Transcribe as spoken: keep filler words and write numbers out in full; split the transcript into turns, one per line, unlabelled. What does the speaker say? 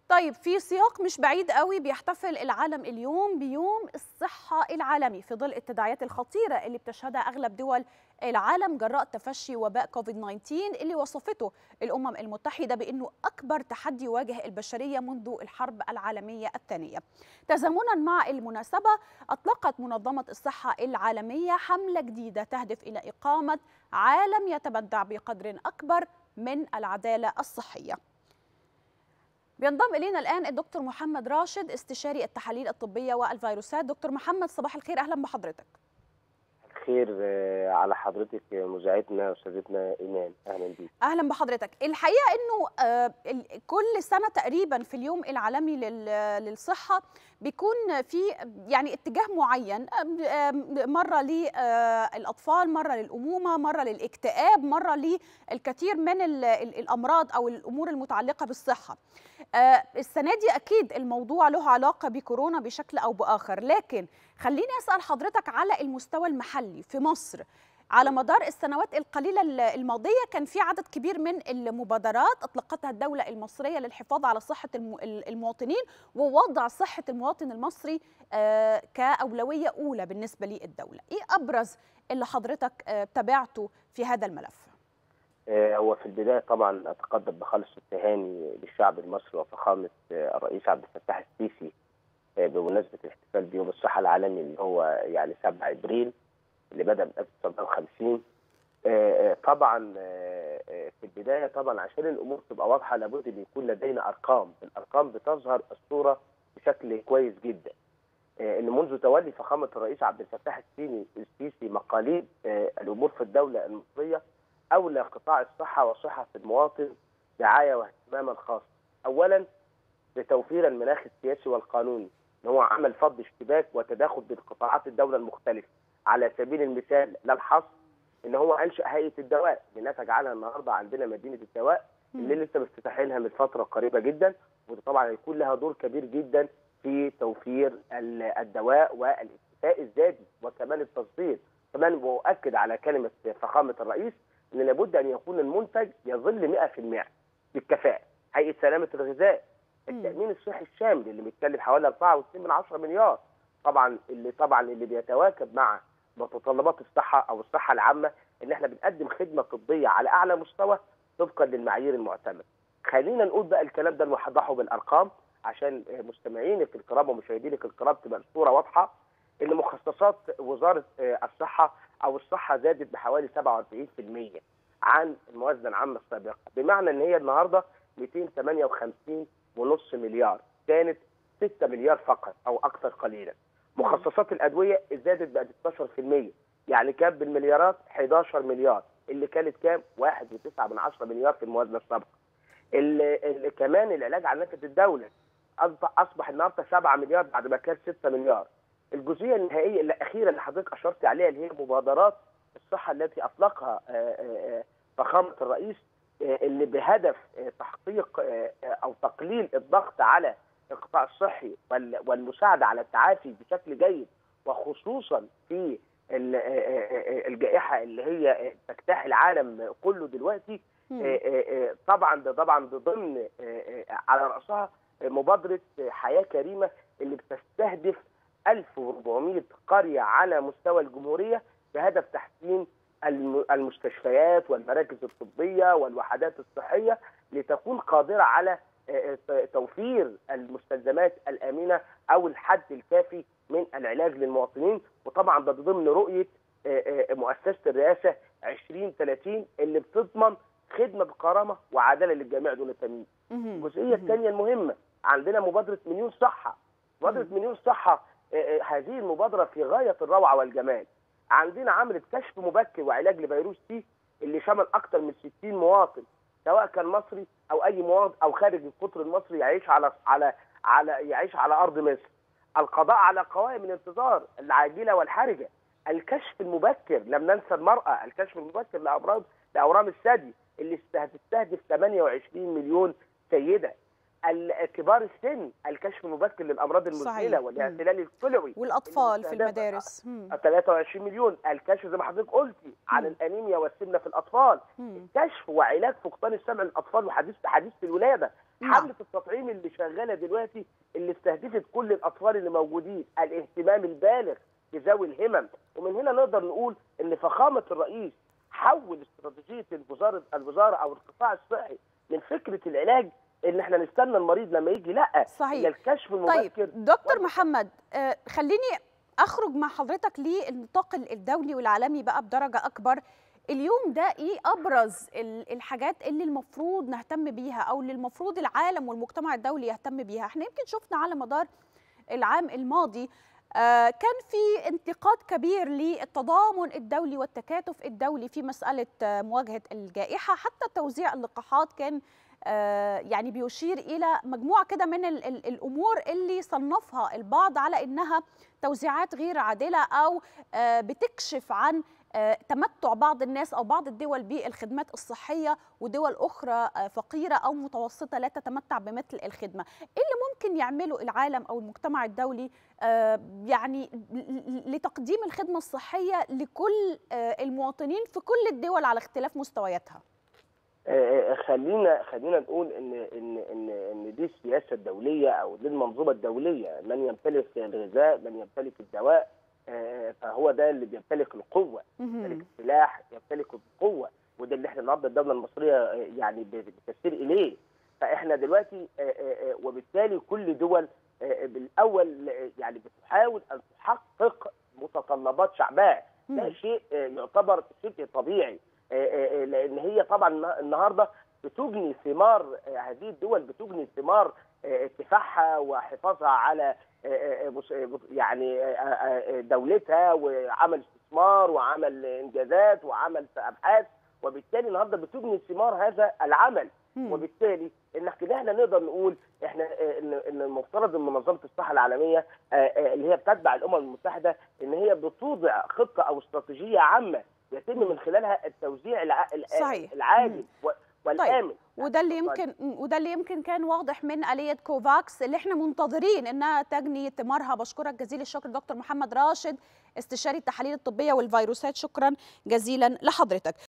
طيب في سياق مش بعيد قوي بيحتفل العالم اليوم بيوم الصحة العالمي في ظل التداعيات الخطيرة اللي بتشهدها أغلب دول العالم جراء تفشي وباء كوفيد تسعة عشر اللي وصفته الأمم المتحدة بأنه أكبر تحدي يواجه البشرية منذ الحرب العالمية الثانية. تزامنا مع المناسبة أطلقت منظمة الصحة العالمية حملة جديدة تهدف إلى إقامة عالم يتمتع بقدر أكبر من العدالة الصحية. بينضم إلينا الآن الدكتور محمد راشد استشاري التحاليل الطبية والفيروسات. دكتور محمد صباح الخير، أهلا بحضرتك.
خير على حضرتك مذيعتنا أستاذتنا إيمان، أهلا بيك.
أهلا بحضرتك. الحقيقة إنه كل سنة تقريبا في اليوم العالمي للصحة بيكون في يعني اتجاه معين، مرة للأطفال، مرة للأمومة، مرة للاكتئاب، مرة للكثير من الأمراض أو الأمور المتعلقة بالصحة. السنة دي أكيد الموضوع له علاقة بكورونا بشكل أو بآخر، لكن خليني أسأل حضرتك على المستوى المحلي في مصر. على مدار السنوات القليلة الماضية كان في عدد كبير من المبادرات أطلقتها الدولة المصرية للحفاظ على صحة المواطنين ووضع صحة المواطن المصري كأولوية أولى بالنسبة للدولة. إيه أبرز اللي حضرتك تابعته في هذا الملف؟
هو في البداية طبعا أتقدم بخالص التهاني للشعب المصري وفخامة الرئيس عبد الفتاح السيسي بمناسبة الاحتفال بيوم الصحة العالمي اللي هو يعني سبعة أبريل اللي بدأ من ألف وتسعمائة وخمسين. طبعا في البداية طبعا عشان الأمور تبقى واضحة لابد أن يكون لدينا أرقام، الأرقام بتظهر الصورة بشكل كويس جدا. ان منذ تولي فخامه الرئيس عبد الفتاح السيسي مقاليد الامور في الدوله المصريه اولى قطاع الصحه وصحه المواطن رعايه واهتماما خاصا. اولا بتوفير المناخ السياسي والقانوني، ان هو عمل فض اشتباك وتداخل بين قطاعات الدوله المختلفه. على سبيل المثال لا الحصر ان هو انشا هيئه الدواء اللي نتج عنها النهارده عندنا مدينه الدواء اللي لسه مفتتحينها من فتره قريبه جدا، وده طبعا هيكون لها دور كبير جدا في توفير الدواء والاكتفاء الذاتي وكمان التصدير. كمان واؤكد على كلمه فخامه الرئيس ان لابد ان يكون المنتج يظل مئة في المئة بالكفاءه. هيئه سلامه الغذاء، التامين الصحي الشامل اللي بيتكلم حوالي أربعة وستين من عشرة مليار، طبعا اللي طبعا اللي بيتواكب مع متطلبات الصحه او الصحه العامه ان احنا بنقدم خدمه طبيه على اعلى مستوى طبقا للمعايير المعتمده. خلينا نقول بقى الكلام ده نوضحه بالارقام عشان مستمعينك الكرام ومشاهدينك الكرام تبقى الصوره واضحه. ان مخصصات وزاره الصحه او الصحه زادت بحوالي سبعة وأربعين بالمئة عن الموازنه العامه السابقه، بمعنى ان هي النهارده مئتين وثمانية وخمسين فاصلة خمسة مليار، كانت ستة مليار فقط او اكثر قليلا. مخصصات الادويه زادت بقت ستاشر بالمئة، يعني كام بالمليارات؟ أحد عشر مليار، اللي كانت كام؟ واحد فاصلة تسعة من عشرة مليار في الموازنه السابقه. اللي, اللي كمان العلاج على نفقه الدوله اصبح النهارده سبعة مليار بعد ما كان ستة مليار. الجزئيه النهائيه الاخيره اللي حضرتك اشرت عليها اللي هي مبادرات الصحه التي اطلقها فخامه الرئيس اللي بهدف تحقيق او تقليل الضغط على القطاع الصحي والمساعده على التعافي بشكل جيد، وخصوصا في الجائحه اللي هي تجتاح العالم كله دلوقتي. طبعا ده طبعا ضمن على راسها مبادره حياه كريمه اللي بتستهدف ألف وأربعمئة قريه على مستوى الجمهوريه بهدف تحسين المستشفيات والمراكز الطبيه والوحدات الصحيه لتكون قادره على توفير المستلزمات الامنه او الحد الكافي من العلاج للمواطنين. وطبعا ده ضمن رؤيه مؤسسه الرئاسه عشرين ثلاثين اللي بتضمن خدمه بكرامه وعداله للجميع دون تمييز. الجزئيه الثانيه المهمه عندنا مبادره مليون صحه. مبادره مليون صحه هذه المبادره في غايه الروعه والجمال. عندنا عملت كشف مبكر وعلاج لفيروس سي اللي شمل اكثر من ستين مواطن، سواء كان مصري او اي مواطن او خارج القطر المصري يعيش على على على يعيش على ارض مصر. القضاء على قوائم الانتظار العاجله والحرجه. الكشف المبكر، لم ننسى المراه، الكشف المبكر لامراض لاورام الثدي اللي تستهدف ثمانية وعشرين مليون سيده. كبار السن، الكشف المبكر للامراض المزمنه والاعتلال الكلوي،
والاطفال في المدارس
ثلاثة وعشرين مليون، الكشف زي ما حضرتك قلتي عن مم. الانيميا والسمنه في الاطفال، مم. كشف وعلاج فقدان السمع للاطفال وحديث حديث الولاده، نعم. حمله التطعيم اللي شغاله دلوقتي اللي استهدفت كل الاطفال اللي موجودين، الاهتمام البالغ بذوي الهمم. ومن هنا نقدر نقول ان فخامه الرئيس حول استراتيجيه الوزاره الوزاره او القطاع الصحي من فكره العلاج ان احنا نستنى المريض لما يجي، لا،
صحيح.
الكشف المبكر.
طيب دكتور و... محمد، آه خليني اخرج مع حضرتك للنطاق الدولي والعالمي بقى بدرجه اكبر. اليوم ده ايه ابرز الحاجات اللي المفروض نهتم بيها او اللي المفروض العالم والمجتمع الدولي يهتم بيها؟ احنا يمكن شفنا على مدار العام الماضي آه كان في انتقاد كبير للتضامن الدولي والتكاتف الدولي في مساله آه مواجهه الجائحه، حتى توزيع اللقاحات كان آه يعني بيشير إلى مجموعة كده من ال ال الأمور اللي صنفها البعض على إنها توزيعات غير عادلة أو آه بتكشف عن آه تمتع بعض الناس أو بعض الدول بالخدمات الصحية، ودول أخرى آه فقيرة أو متوسطة لا تتمتع بمثل الخدمة. إيه اللي ممكن يعمله العالم أو المجتمع الدولي آه يعني لتقديم الخدمة الصحية لكل آه المواطنين في كل الدول على اختلاف مستوياتها؟
خلينا خلينا نقول ان ان ان ان دي السياسه الدوليه او دي المنظومه الدوليه، من يمتلك الغذاء، من يمتلك الدواء، فهو ده اللي بيمتلك القوه، يمتلك السلاح، يمتلك القوه، وده اللي احنا النهارده الدوله المصريه يعني بتسير اليه. فاحنا دلوقتي وبالتالي كل دول بالاول يعني بتحاول ان تحقق متطلبات شعبها، ده شيء يعتبر شيء طبيعي، لان هي طبعا النهارده بتجني ثمار، هذه الدول بتجني ثمار كفاحها وحفاظها على يعني دولتها، وعمل استثمار وعمل انجازات وعمل ابحاث، وبالتالي النهارده بتجني ثمار هذا العمل. وبالتالي ان احنا نقدر نقول احنا ان المفترض ان منظمه الصحه العالميه اللي هي بتتبع الامم المتحده ان هي بتوضع خطه او استراتيجيه عامه يتم من خلالها التوزيع
صحيح.
العادل والامن.
طيب. وده اللي يمكن وده اللي يمكن كان واضح من آلية كوفاكس اللي احنا منتظرين انها تجني ثمارها. بشكرك جزيل الشكر دكتور محمد راشد، استشاري التحاليل الطبيه والفيروسات، شكرا جزيلا لحضرتك.